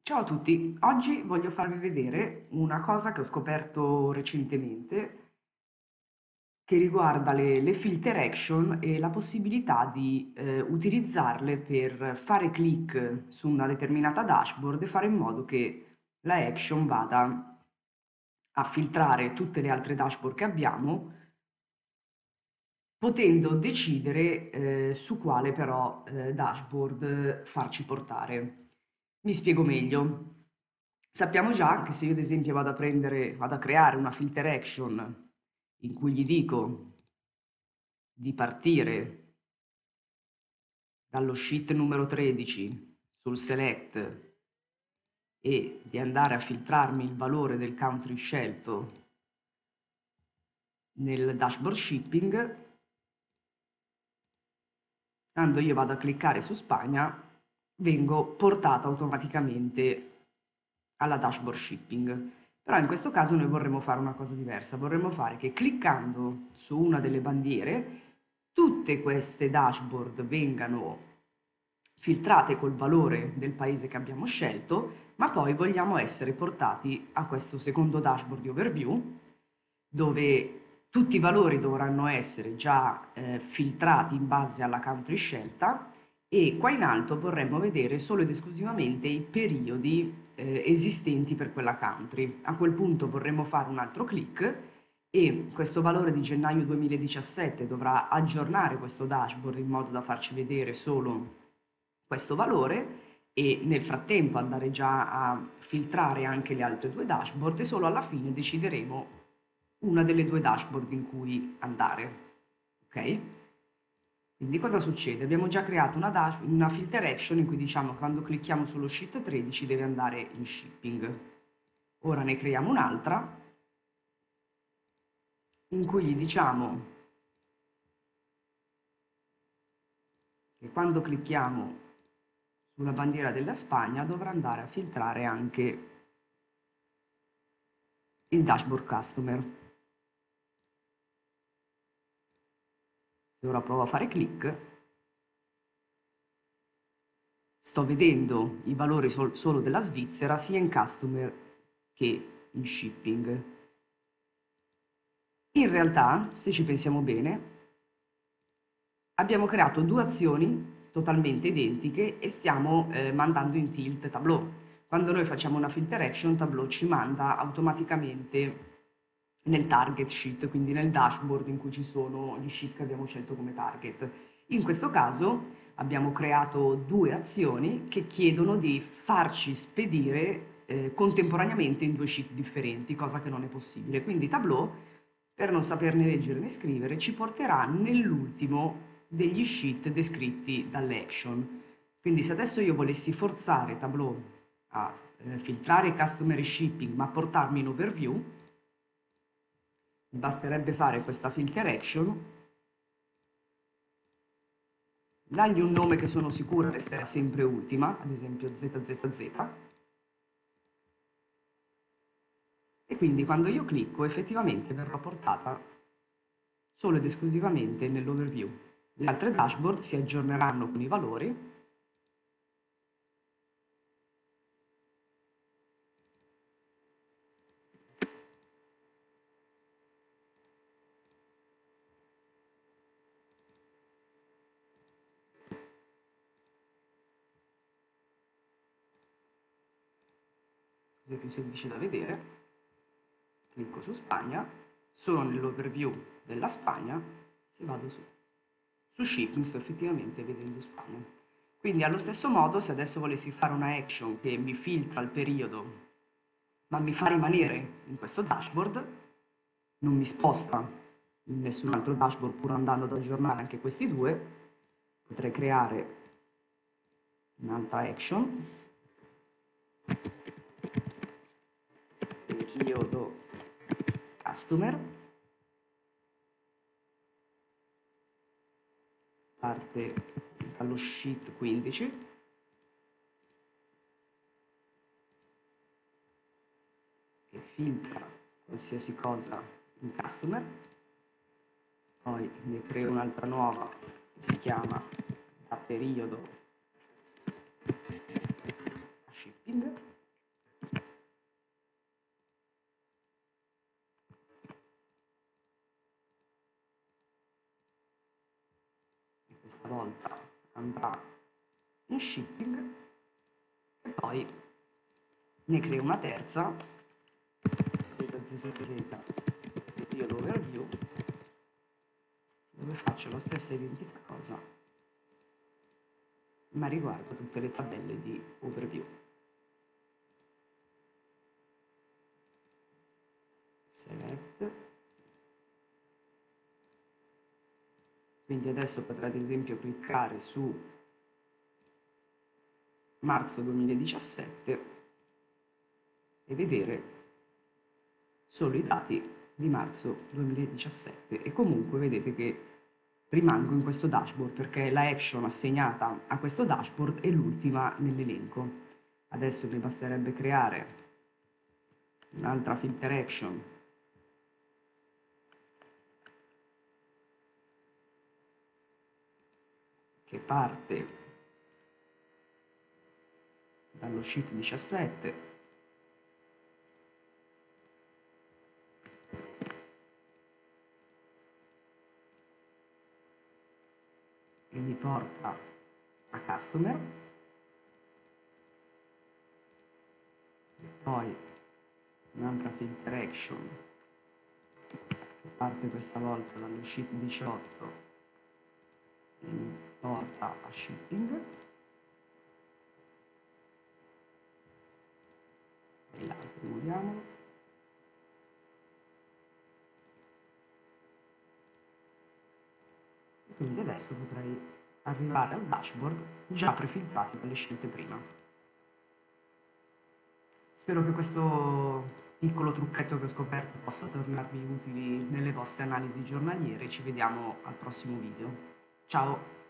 Ciao a tutti, oggi voglio farvi vedere una cosa che ho scoperto recentemente che riguarda le filter action e la possibilità di utilizzarle per fare click su una determinata dashboard e fare in modo che la action vada a filtrare tutte le altre dashboard che abbiamo, potendo decidere su quale però dashboard farci portare. Mi spiego meglio. Sappiamo già che se io ad esempio vado a creare una filter action in cui gli dico di partire dallo sheet numero 13 sul select e di andare a filtrarmi il valore del country scelto nel dashboard shipping, quando io vado a cliccare su Spagna vengo portata automaticamente alla dashboard shipping. Però in questo caso noi vorremmo fare una cosa diversa, vorremmo fare che cliccando su una delle bandiere tutte queste dashboard vengano filtrate col valore del paese che abbiamo scelto, ma poi vogliamo essere portati a questo secondo dashboard di overview dove tutti i valori dovranno essere già filtrati in base alla country scelta e qua in alto vorremmo vedere solo ed esclusivamente i periodi esistenti per quella country. A quel punto vorremmo fare un altro clic e questo valore di gennaio 2017 dovrà aggiornare questo dashboard in modo da farci vedere solo questo valore e nel frattempo andare già a filtrare anche le altre due dashboard e solo alla fine decideremo una delle due dashboard in cui andare. Ok? Quindi cosa succede? Abbiamo già creato una filter action in cui diciamo che quando clicchiamo sullo sheet 13 deve andare in shipping. Ora ne creiamo un'altra in cui gli diciamo che quando clicchiamo sulla bandiera della Spagna dovrà andare a filtrare anche il dashboard customer. Se ora provo a fare clic, sto vedendo i valori solo della Svizzera sia in customer che in shipping. In realtà, se ci pensiamo bene, abbiamo creato due azioni totalmente identiche e stiamo mandando in tilt Tableau. Quando noi facciamo una filter action, Tableau ci manda automaticamente nel target sheet, quindi nel dashboard in cui ci sono gli sheet che abbiamo scelto come target. In questo caso abbiamo creato due azioni che chiedono di farci spedire contemporaneamente in due sheet differenti, cosa che non è possibile. Quindi Tableau, per non saperne leggere né scrivere, ci porterà nell'ultimo degli sheet descritti dalle action. Quindi se adesso io volessi forzare Tableau a filtrare customer e shipping ma portarmi in overview, basterebbe fare questa filter action, dargli un nome che sono sicura resterà sempre ultima, ad esempio ZZZ, e quindi quando io clicco effettivamente verrò portata solo ed esclusivamente nell'overview. Le altre dashboard si aggiorneranno con i valori. È più semplice da vedere, clicco su Spagna, sono nell'overview della Spagna, se vado su shipping sto effettivamente vedendo Spagna. Quindi allo stesso modo se adesso volessi fare una action che mi filtra il periodo ma mi fa rimanere in questo dashboard, non mi sposta in nessun altro dashboard pur andando ad aggiornare anche questi due, potrei creare un'altra action, periodo customer, parte dallo sheet 15, che filtra qualsiasi cosa in customer, poi ne creo un'altra nuova che si chiama da periodo a shipping, andrà in shipping e poi ne creo una terza, io l'overview, dove faccio la stessa identica cosa, ma riguardo tutte le tabelle di overview. Select. Quindi adesso potrei ad esempio cliccare su marzo 2017 e vedere solo i dati di marzo 2017 e comunque vedete che rimango in questo dashboard perché la action assegnata a questo dashboard è l'ultima nell'elenco. Adesso mi basterebbe creare un'altra filter action che parte dallo sheet 17 e mi porta a customer e poi un'altra filter action che parte questa volta dallo sheet 18 e mi porta a shipping e l'altro rimuoviamolo. E quindi adesso potrei arrivare al dashboard già prefiltrati dalle scelte prima. Spero che questo piccolo trucchetto che ho scoperto possa tornarvi utili nelle vostre analisi giornaliere. Ci vediamo al prossimo video. Ciao!